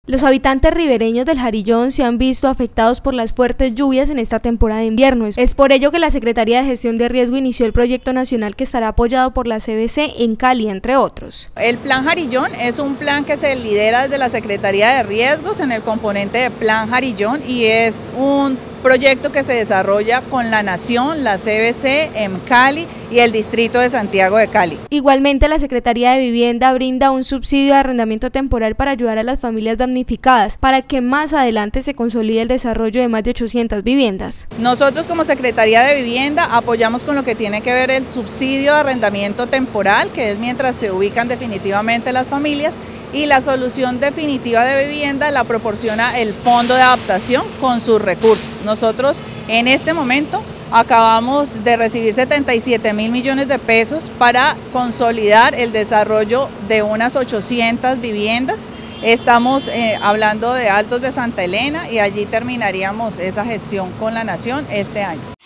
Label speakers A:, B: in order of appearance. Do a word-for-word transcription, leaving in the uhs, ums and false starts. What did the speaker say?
A: Los habitantes ribereños del Jarillón se han visto afectados por las fuertes lluvias en esta temporada de invierno. Es por ello que la Secretaría de Gestión de Riesgo inició el proyecto nacional que estará apoyado por la C B C en Cali, entre otros.
B: El Plan Jarillón es un plan que se lidera desde la Secretaría de Riesgos en el componente de Plan Jarillón y es un proyecto que se desarrolla con la Nación, la C B C en Cali y el Distrito de Santiago de Cali.
A: Igualmente, la Secretaría de Vivienda brinda un subsidio de arrendamiento temporal para ayudar a las familias damnificadas, para que más adelante se consolide el desarrollo de más de ochocientas viviendas.
B: Nosotros como Secretaría de Vivienda apoyamos con lo que tiene que ver el subsidio de arrendamiento temporal, que es mientras se ubican definitivamente las familias, y la solución definitiva de vivienda la proporciona el Fondo de Adaptación con sus recursos. Nosotros en este momento acabamos de recibir setenta y siete mil millones de pesos para consolidar el desarrollo de unas ochocientas viviendas. Estamos eh, hablando de Altos de Santa Elena y allí terminaríamos esa gestión con la Nación este año.